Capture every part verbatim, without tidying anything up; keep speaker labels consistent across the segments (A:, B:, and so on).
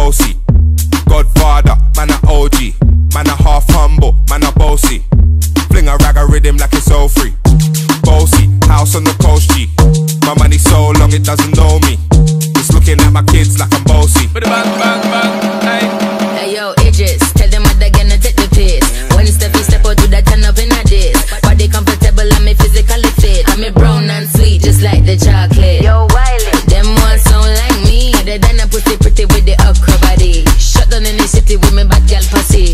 A: bossy. Godfather, man a O G. Man a half humble, man a bossy. Fling a rag a rhythm like it's all free. Bossy, house on the coast G. My money so long it doesn't know me. It's looking at my kids like I'm bossy. Bang, bang, bang, hey.
B: Hey yo, Idris, tell them what they're gonna take the piss. When it's step, you step out to that turn up in a diss. Body comfortable and me physically fit. I'm a brown and sweet, just like the chocolate. Yo, Wiley, them ones sound like me. Other than a pussy pretty with the okra body. Shut down in the city with me bad girl pussy.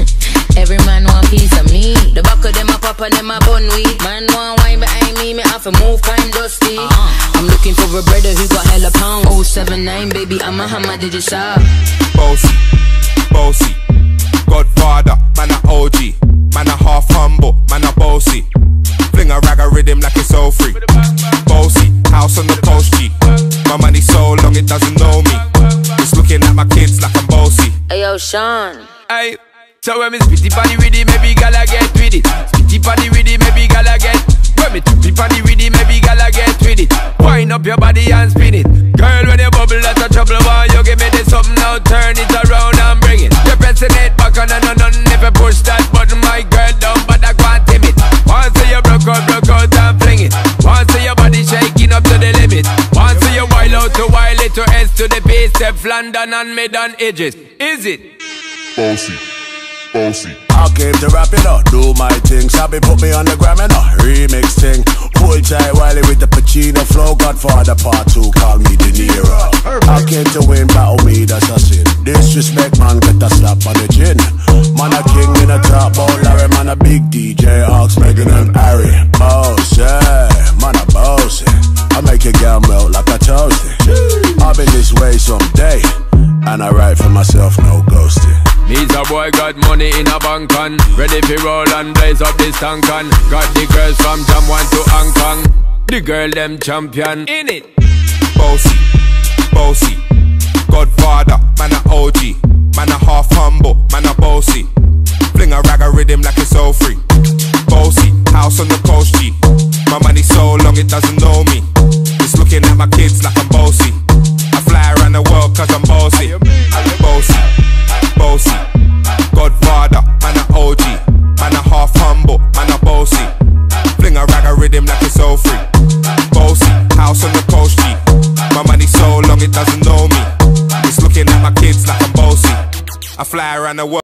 B: Every man want piece of me. The back of them a pop and them a bun weed. Man want wine behind me, me have to move kind dusty. uh-huh. I'm looking for a brother who got hella pound. Oh seven nine, baby, I'm a hammer, did you shop?
A: Bossy, bossy. Godfather, man a O G. Man a half humble, man a bossy. Fling a rag a rhythm like it's all free. Bossy, house on the coast G. My money so long it doesn't know me. It's looking at my kids like I'm bossy.
B: Hey yo, Sean.
C: Hey, so when me spitty panny with it, maybe gala get with it. Spitty panny with it, maybe gala get. When me trippy panny with it, maybe gala get with it. Wind up your body and spin it. Girl, when you bubble, that's a trouble. Why you give me this something now? Turn it around and bring it. You're pressing it back on and on and never push that button, my girl, down, but I can't tame it. Once you broke out, broke out and fling it. Once your body shaking up to the limit. Once you wild out to wild it to S to the base, step London and mid on edges. Is it?
D: Bossy, bossy.
E: I came to rap it up, do my thing. Sabi put me on the gram and a remix thing. Hold tight Wiley with the Pacino flow. Godfather part two, call me De Niro. I came to win, battle me, that's a sin. Disrespect man, get a slap on the chin. Man a king in a top bowl, Larry man a big D J, Ox, Megan and Harry. Boss, yeah, man a bossy. I make your girl melt like a toasty. I'll be this way someday, and I write for myself, no ghosting.
C: Me's a boy got money in a bank on. Ready for roll and blaze up this tank on. Got the girls from Jamwan to Hong Kong. The girl them champion in it.
A: Bossy, bossy. Godfather, man a O G. Man a half humble, man a bossy. Fling a rag a rhythm like it's all free. Bossy, house on the coast G. My money so long it doesn't know me. It's looking at my kids like I'm bossy. I fly around the world cause I'm bossy. Bossy, bossy. Godfather, man a O G. Man a half humble, man a bossy. Fling a rag a rhythm like it's all free. Bossy, house on the coast G. My money so long it doesn't know me. It's looking at my kids like I'm bossy. I fly around the world.